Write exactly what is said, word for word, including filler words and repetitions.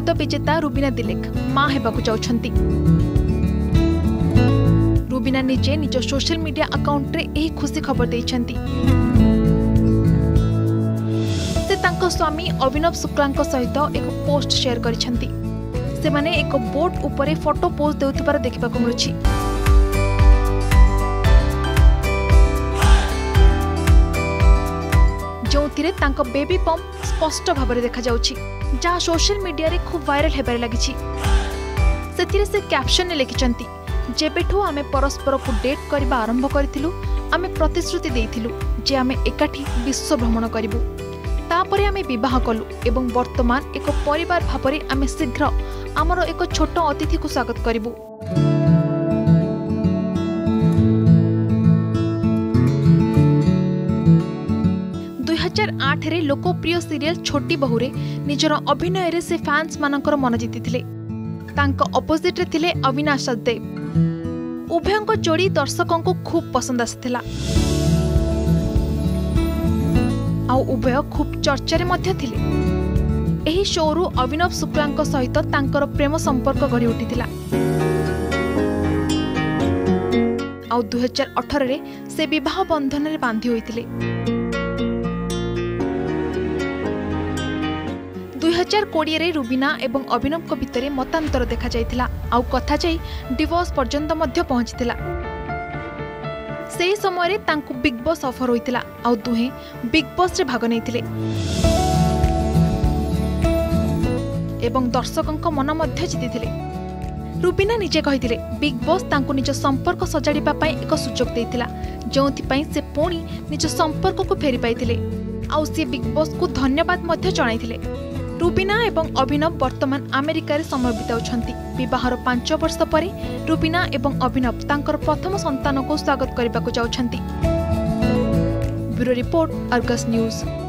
चौदह विजेता रुबीना दिलेक मां हेबाकु जाउछंती। रुबीना निजे निज सोशल मीडिया अकाउंट रे एही खुशी खबर देइछंती। से तांको स्वामी अभिनव शुक्लांको सहित एक पोस्ट शेयर करिछंती। से माने एक बोट उपरे फोटो पोज देउथिबार देखिबाकु मिलुछि। जोथिरे तांको बेबी पम्प स्पष्ट भाबरे देखा जाउछि, जहा सोशल मीडिया रे खूब वायरल हेबारे लागिछि। सेथिरे से कैप्शन ने लिखिछंती, जेबेठू आमे परस्पर को डेट करबा आरंभ करथिलु, आमे प्रतिश्रुति देइथिलु जे आमे एकाठी विश्व भ्रमण करिबु। तापरे आमे विवाह कलु एवं वर्तमान एक परिवार भाबरे आमे शीघ्र आमर एक छोट अतिथि को स्वागत करिबु। दुई हजार आठ रे लोकप्रिय सीरियल छोटी बहु रे निजर अभिनय रे से फैंस मानकर मन जीतिथिले। तांको अपोजिट रे थिले अविनाश सचदेव। उभयंको जोड़ी दर्शकों को खूब पसंद आसिथिला। आउ उभय खूब चर्चारे मध्य थिले। एही शोरु अभिनव शुक्लांको सहित तांकर प्रेम संपर्क गढ़ी उठिथिला। आउ दुई हजार अठारह रे से विवाह बंधन रे बांधी होइथिले। दुई हजार कोड़े रे रुबीना एवं अभिनव को भितरे मतांतर देखा जाइथिला। आउ कथा जाई डिवोर्स पर्यंत मध्य पहुंचीथिला। सेही समय रे तांकु बिग बॉस ऑफर होइथिला। आउ दुहे बिग बॉस रे भाग नैथिले एवं दर्शकों मन मध्य जीतिथिले। रुबीना निजे कहिथिले बिग बॉस तांकु निज संपर्क सजाड़िबा पई एक सुजोग देइथिला, जोंथि पई से पुणी निज संपर्क को फेरी पाइथिले। आउ से बिग बॉस को धन्यवाद मध्य जणाइथिले। रुबीना एवं अभिनव वर्तमान अमेरिका रे समय बिताउछंती। विवाहर पांच वर्ष परे रुबीना एवं अभिनव तांकर प्रथम संतान को स्वागत करबाकु जाउछंती। Bureau report, Argus news.